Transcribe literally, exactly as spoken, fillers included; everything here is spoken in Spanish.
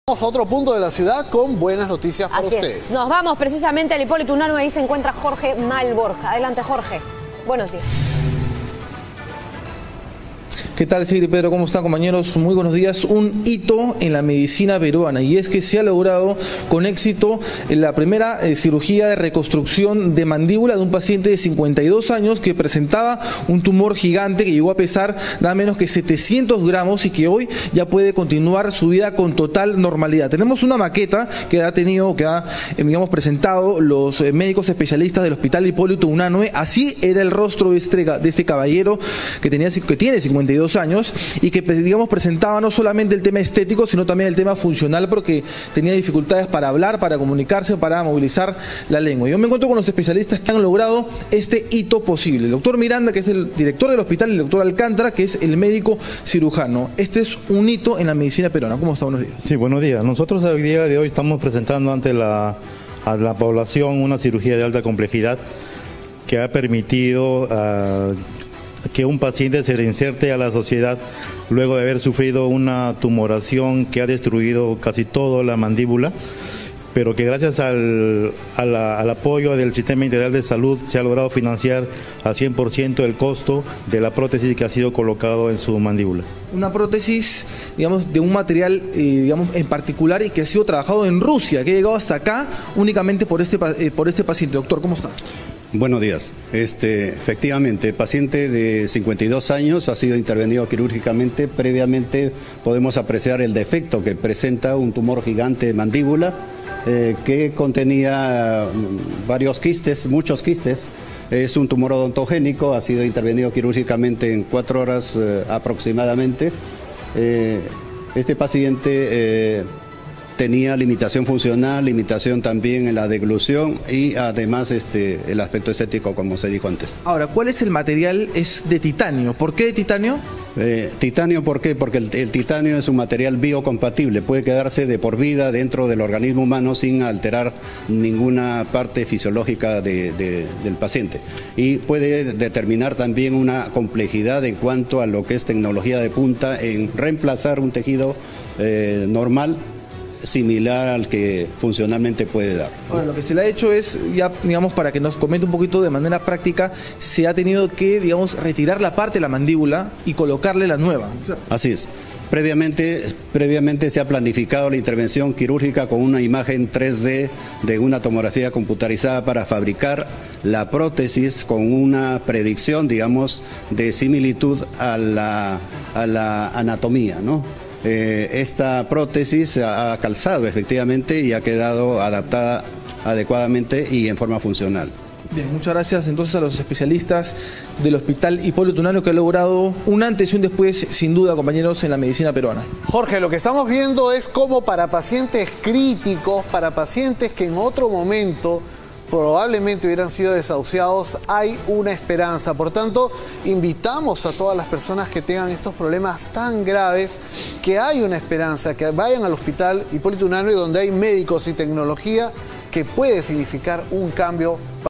Vamos a otro punto de la ciudad con buenas noticias para Así ustedes. Es. Nos vamos precisamente al Hipólito Unanue, ahí se encuentra Jorge Malborja. Adelante, Jorge. Buenos días. ¿Qué tal, Sigrid Pedro? ¿Cómo están, compañeros? Muy buenos días. Un hito en la medicina peruana, y es que se ha logrado con éxito la primera eh, cirugía de reconstrucción de mandíbula de un paciente de cincuenta y dos años que presentaba un tumor gigante que llegó a pesar nada menos que setecientos gramos y que hoy ya puede continuar su vida con total normalidad. Tenemos una maqueta que ha tenido, que ha, eh, digamos, presentado los eh, médicos especialistas del Hospital Hipólito Unanue. Así era el rostro de este, de este caballero que, tenía, que tiene cincuenta y dos años y que, digamos, presentaba no solamente el tema estético, sino también el tema funcional, porque tenía dificultades para hablar, para comunicarse, para movilizar la lengua. Yo me encuentro con los especialistas que han logrado este hito posible. El doctor Miranda, que es el director del hospital, y el doctor Alcántara, que es el médico cirujano. Este es un hito en la medicina peruana. ¿Cómo está? Buenos días. Sí, buenos días. Nosotros el día de hoy estamos presentando ante la, a la población una cirugía de alta complejidad que ha permitido uh, que un paciente se reinserte a la sociedad luego de haber sufrido una tumoración que ha destruido casi toda la mandíbula, pero que gracias al, a la, al apoyo del Sistema Integral de Salud se ha logrado financiar al cien por ciento el costo de la prótesis que ha sido colocado en su mandíbula. Una prótesis, digamos, de un material, eh, digamos, en particular, y que ha sido trabajado en Rusia, que ha llegado hasta acá únicamente por este, eh, por este paciente. Doctor, ¿cómo está? Buenos días. Este, efectivamente, paciente de cincuenta y dos años ha sido intervenido quirúrgicamente. Previamente podemos apreciar el defecto que presenta un tumor gigante de mandíbula eh, que contenía varios quistes, muchos quistes. Es un tumor odontogénico, ha sido intervenido quirúrgicamente en cuatro horas eh, aproximadamente. Eh, este paciente eh, tenía limitación funcional, limitación también en la deglución y además este, el aspecto estético, como se dijo antes. Ahora, ¿cuál es el material? Es de titanio. ¿Por qué de titanio? Eh, titanio, ¿por qué? Porque el, el titanio es un material biocompatible, puede quedarse de por vida dentro del organismo humano sin alterar ninguna parte fisiológica de, de, del paciente. Y puede determinar también una complejidad en cuanto a lo que es tecnología de punta en reemplazar un tejido eh, normal, similar al que funcionalmente puede dar. Ahora, lo que se le ha hecho es, ya, digamos, para que nos comente un poquito de manera práctica, se ha tenido que, digamos, retirar la parte de la mandíbula y colocarle la nueva. Así es. Previamente, previamente se ha planificado la intervención quirúrgica con una imagen tres D de una tomografía computarizada para fabricar la prótesis con una predicción, digamos, de similitud a la, a la anatomía, ¿no? Eh, esta prótesis ha calzado efectivamente y ha quedado adaptada adecuadamente y en forma funcional. Bien, muchas gracias entonces a los especialistas del Hospital Hipólito Unanue, que ha logrado un antes y un después, sin duda, compañeros, en la medicina peruana. Jorge, lo que estamos viendo es cómo para pacientes críticos, para pacientes que en otro momento probablemente hubieran sido desahuciados, hay una esperanza. Por tanto, invitamos a todas las personas que tengan estos problemas tan graves, que hay una esperanza, que vayan al Hospital Hipólito Unanue, donde hay médicos y tecnología que puede significar un cambio.